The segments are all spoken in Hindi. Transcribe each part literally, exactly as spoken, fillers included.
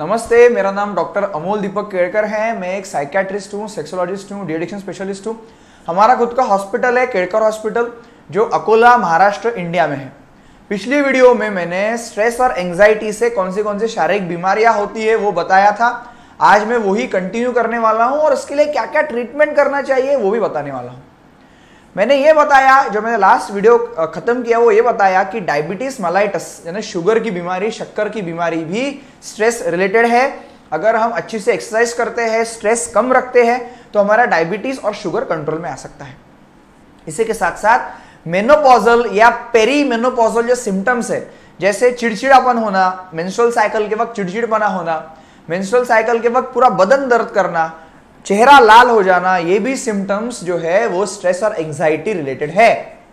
नमस्ते, मेरा नाम डॉक्टर अमोल दीपक केड़कर है। मैं एक साइकियाट्रिस्ट हूँ, सेक्सोलॉजिस्ट हूँ, डी-एडिक्शन स्पेशलिस्ट हूँ। हमारा खुद का हॉस्पिटल है केड़कर हॉस्पिटल, जो अकोला महाराष्ट्र इंडिया में है। पिछली वीडियो में मैंने स्ट्रेस और एंजाइटी से कौन सी कौन सी शारीरिक बीमारियां होती है वो बताया था। आज मैं वही कंटिन्यू करने वाला हूँ और उसके लिए क्या क्या ट्रीटमेंट करना चाहिए वो भी बताने वाला हूँ। मैंने ये बताया, जो मैंने लास्ट वीडियो खत्म किया वो ये बताया कि डायबिटीज मेलाइटस यानी शुगर की बीमारी, शक्कर की बीमारी भी स्ट्रेस रिलेटेड है। अगर हम अच्छी से एक्सरसाइज करते हैं, स्ट्रेस कम रखते हैं, तो हमारा डायबिटीज और शुगर कंट्रोल में आ सकता है। इसी के साथ साथ मेनोपॉजल या पेरीमेनोपॉजल जो सिम्टम्स है, जैसे चिड़चिड़ापन होना, मेंस्ट्रुअल साइकिल के वक्त चिड़चिड़पना होना, मेंस्ट्रुअल साइकिल के वक्त पूरा बदन दर्द करना, चेहरा लाल हो जाना, ये भी सिम्टम्स जो है वो स्ट्रेस और एंजाइटी रिलेटेड है।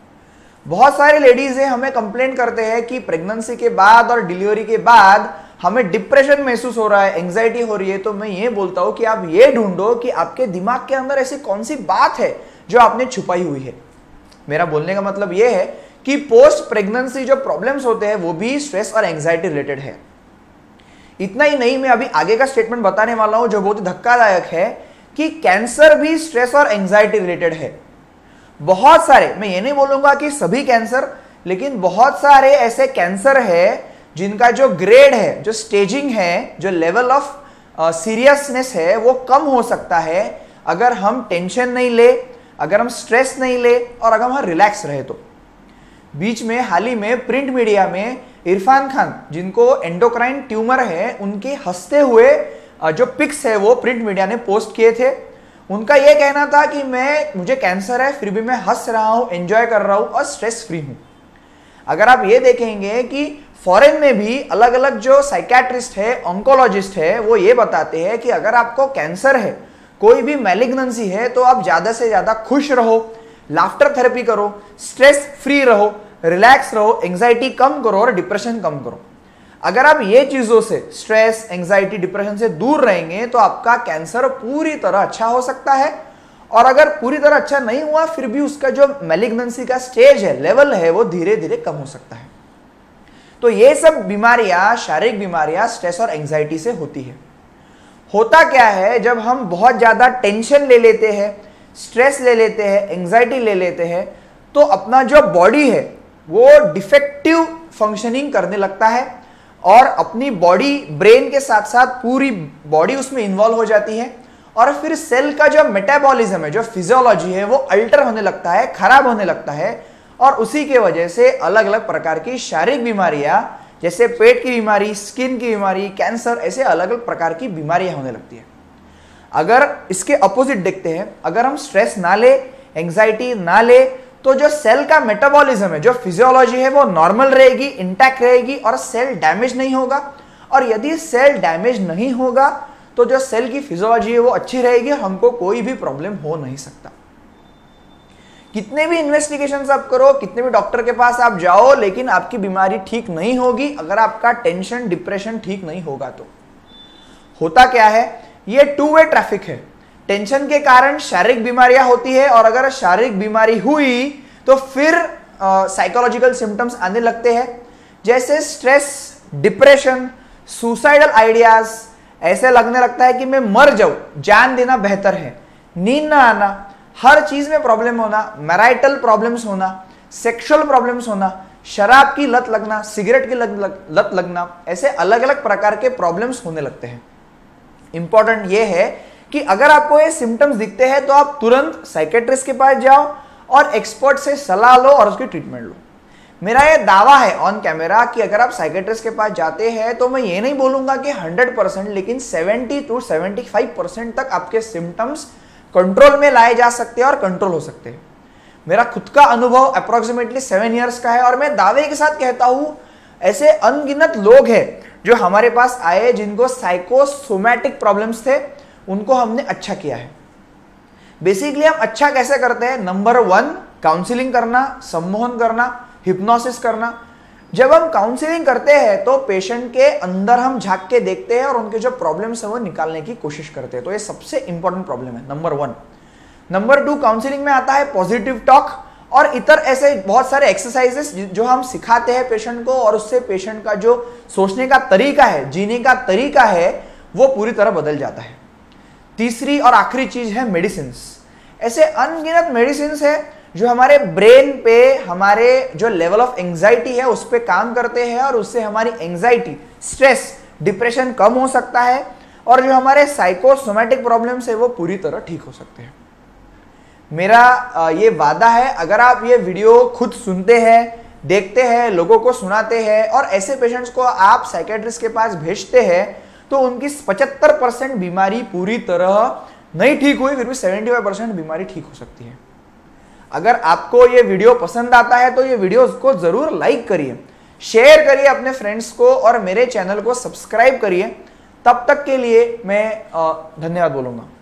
बहुत सारी लेडीज है हमें कंप्लेंट करते हैं कि प्रेगनेंसी के बाद और डिलीवरी के बाद हमें डिप्रेशन महसूस हो रहा है, एंजाइटी हो रही है। तो मैं ये बोलता हूं कि आप ये ढूंढो कि आपके दिमाग के अंदर ऐसी कौन सी बात है जो आपने छुपाई हुई है। मेरा बोलने का मतलब ये है कि पोस्ट प्रेगनेंसी जो प्रॉब्लम्स होते हैं वो भी स्ट्रेस और एंजाइटी रिलेटेड है। इतना ही नहीं, मैं अभी आगे का स्टेटमेंट बताने वाला हूं जो बहुत ही धक्कादायक है कि कैंसर भी स्ट्रेस और एंजाइटी रिलेटेड है। बहुत सारे, मैं ये नहीं बोलूंगा कि सभी कैंसर, लेकिन बहुत सारे ऐसे कैंसर है जिनका जो ग्रेड है, जो स्टेजिंग है, जो लेवल ऑफ सीरियसनेस है वो कम हो सकता है अगर हम टेंशन नहीं ले, अगर हम स्ट्रेस नहीं ले और अगर हम रिलैक्स रहे तो। बीच में हाल ही में प्रिंट मीडिया में इरफान खान, जिनको एंडोक्राइन ट्यूमर है, उनके हंसते हुए जो पिक्स है वो प्रिंट मीडिया ने पोस्ट किए थे। उनका यह कहना था कि मैं मुझे कैंसर है फिर भी मैं हंस रहा हूं, एंजॉय कर रहा हूं और स्ट्रेस फ्री हूं। अगर आप ये देखेंगे कि फॉरेन में भी अलग अलग जो साइकियाट्रिस्ट है, ऑन्कोलॉजिस्ट है, वो ये बताते हैं कि अगर आपको कैंसर है, कोई भी मैलिग्नेंसी है, तो आप ज्यादा से ज्यादा खुश रहो, लाफ्टर थेरेपी करो, स्ट्रेस फ्री रहो, रिलैक्स रहो, एंजाइटी कम करो और डिप्रेशन कम करो। अगर आप ये चीजों से, स्ट्रेस, एंजाइटी, डिप्रेशन से दूर रहेंगे तो आपका कैंसर पूरी तरह अच्छा हो सकता है। और अगर पूरी तरह अच्छा नहीं हुआ फिर भी उसका जो मैलिग्नेंसी का स्टेज है, लेवल है, वो धीरे धीरे कम हो सकता है। तो ये सब बीमारियां, शारीरिक बीमारियां स्ट्रेस और एंजाइटी से होती है। होता क्या है, जब हम बहुत ज्यादा टेंशन ले लेते हैं, स्ट्रेस ले लेते हैं, एंजाइटी ले लेते हैं, तो अपना जो बॉडी है वो डिफेक्टिव फंक्शनिंग करने लगता है और अपनी बॉडी, ब्रेन के साथ साथ पूरी बॉडी उसमें इन्वॉल्व हो जाती है। और फिर सेल का जो मेटाबॉलिज्म है, जो फिजियोलॉजी है, वो अल्टर होने लगता है, खराब होने लगता है। और उसी के वजह से अलग अलग प्रकार की शारीरिक बीमारियां, जैसे पेट की बीमारी, स्किन की बीमारी, कैंसर, ऐसे अलग अलग प्रकार की बीमारियां होने लगती है। अगर इसके अपोजिट देखते हैं, अगर हम स्ट्रेस ना ले, एंजाइटी ना ले, तो जो सेल का मेटाबॉलिज्म है, जो फिजियोलॉजी है, वो नॉर्मल रहेगी, इंटैक्ट रहेगी और सेल डैमेज नहीं होगा। और यदि सेल डैमेज नहीं होगा तो जो सेल की फिजियोलॉजी है वो अच्छी रहेगी, हमको कोई भी प्रॉब्लम हो नहीं सकता। कितने भी इन्वेस्टिगेशंस आप करो, कितने भी डॉक्टर के पास आप जाओ, लेकिन आपकी बीमारी ठीक नहीं होगी अगर आपका टेंशन, डिप्रेशन ठीक नहीं होगा। तो होता क्या है, ये टू वे ट्रैफिक है। टेंशन के कारण शारीरिक बीमारियां होती है और अगर शारीरिक बीमारी हुई तो फिर साइकोलॉजिकल सिम्टम्स आने लगते हैं, जैसे स्ट्रेस, डिप्रेशन, सुसाइडल आइडियाज। ऐसे लगने लगता है कि मैं मर जाऊं, जान देना बेहतर है, नींद ना आना, हर चीज में प्रॉब्लम होना, मैराइटल प्रॉब्लम्स होना, सेक्सुअल प्रॉब्लम्स होना, शराब की लत लगना, सिगरेट की लत लग, लत लगना, ऐसे अलग अलग प्रकार के प्रॉब्लम्स होने लगते हैं। इंपॉर्टेंट यह है कि अगर आपको ये सिम्टम्स दिखते हैं तो आप तुरंत साइकियाट्रिस्ट के पास जाओ और एक्सपर्ट से सलाह लो और उसकी ट्रीटमेंट लो। मेरा ये दावा है ऑन कैमरा कि अगर आप साइकियाट्रिस्ट के पास जाते हैं तो मैं ये नहीं बोलूंगा कि हंड्रेड परसेंट, लेकिन seventy two seventy five percent तक आपके सिम्टम्स कंट्रोल में लाए जा सकते हैं और कंट्रोल हो सकते हैं। मेरा खुद का अनुभव अप्रोक्सीमेटली सेवन ईयर्स का है और मैं दावे के साथ कहता हूं, ऐसे अनगिनत लोग हैं जो हमारे पास आए जिनको साइकोसोमैटिक प्रॉब्लम्स थे, उनको हमने अच्छा किया है। बेसिकली हम अच्छा कैसे करते हैं? नंबर वन, काउंसलिंग करना, सम्मोहन करना, हिप्नोसिस करना। जब हम काउंसलिंग करते हैं तो पेशेंट के अंदर हम झांक के देखते हैं और उनके जो प्रॉब्लम्स है वो निकालने की कोशिश करते हैं। तो ये सबसे इंपॉर्टेंट प्रॉब्लम है, number one. Number two, counselling में आता है पॉजिटिव टॉक और इतर ऐसे बहुत सारे एक्सरसाइजेस जो हम सिखाते हैं पेशेंट को, और उससे पेशेंट का जो सोचने का तरीका है, जीने का तरीका है, वो पूरी तरह बदल जाता है। तीसरी और आखिरी चीज है मेडिसिन। ऐसे अनगिनत मेडिसिन है जो हमारे ब्रेन पे, हमारे जो लेवल ऑफ एंजाइटी है उस पर काम करते हैं और उससे हमारी एंजाइटी, स्ट्रेस, डिप्रेशन कम हो सकता है और जो हमारे साइकोसोमैटिक प्रॉब्लम्स है वो पूरी तरह ठीक हो सकते हैं। मेरा ये वादा है, अगर आप ये वीडियो खुद सुनते हैं, देखते हैं, लोगों को सुनाते हैं और ऐसे पेशेंट्स को आप साइकेट्रिस्ट के पास भेजते हैं तो उनकी पचहत्तर परसेंट बीमारी पूरी तरह नहीं ठीक हुई, फिर भी पचहत्तर परसेंट बीमारी ठीक हो सकती है। अगर आपको ये वीडियो पसंद आता है तो ये वीडियो को जरूर लाइक करिए, शेयर करिए अपने फ्रेंड्स को और मेरे चैनल को सब्सक्राइब करिए। तब तक के लिए मैं धन्यवाद बोलूंगा।